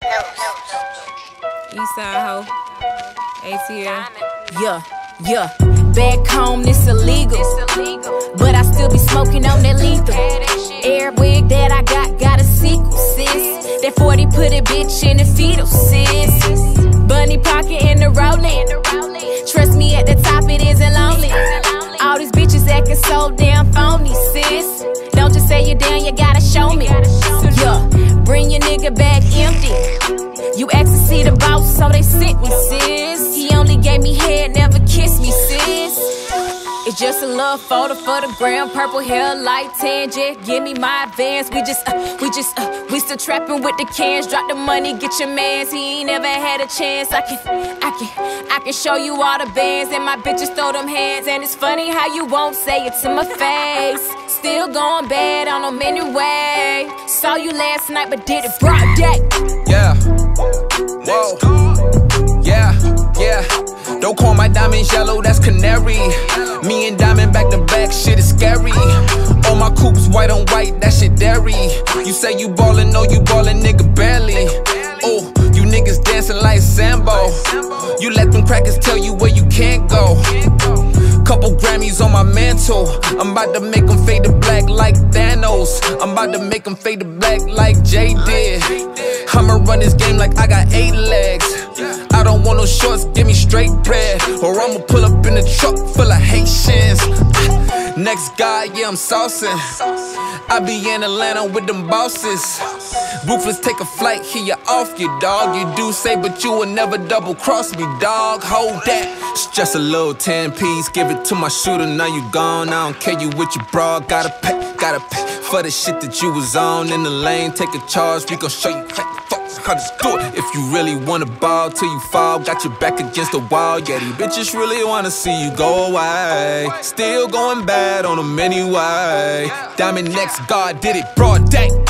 Eastside ho, ATL. Yeah. Back home, it's illegal. But I still be smoking on that lethal. Air wig that I got a sequel, sis. That 40 put a bitch in the fetal, sis. Bunny pocket in the rolling. Trust me, at the top it isn't lonely. All these bitches acting so damn phony, sis. Don't just say you're down, you gotta show me. Yeah, bring your nigga back empty. You asked to see the boss, so they sent me, sis. He only gave me head, never kissed me, sis. It's just a little photo for the gram, purple hair, light tan, jet, give me my advance. We still trapping with the cans, drop the money, get your mans. He ain't never had a chance. I can show you all the bands, and my bitches throw them hands. And it's funny how you won't say it to my face. Still going bad on them anyway. Saw you last night, but did it broad day. Yeah. Whoa. Yeah. Don't call my diamonds yellow, that's canary. Me and Diamond back to back, shit is scary. All my coupes white on white, that shit dairy. You say you ballin', no you ballin', nigga barely. Oh, you niggas dancing like Sambo. You let them crackers tell you where you can't go. Couple Grammys on my mantle. I'm about to make them fade to black like Thanos. I'm about to make them fade to black like Jay did. I'ma run this game like I got 8 legs. I don't want no shorts, give me straight bread. Or I'ma pull up in a truck full of Haitians. Next guy, yeah, I'm saucing. I be in Atlanta with them bosses. Ruthless, take a flight, here you off your dog. You do say, but you will never double cross me, dog. Hold that. It's just a little 10 piece. Give it to my shooter, now you gone. I don't care you with your bra. Gotta pay for the shit that you was on. In the lane, take a charge. We gon' show you how to do it. If you really wanna ball till you fall, got your back against the wall. Yeah, these bitches really wanna see you go away. Still going bad on them anyway. Diamond next, God did it broad day.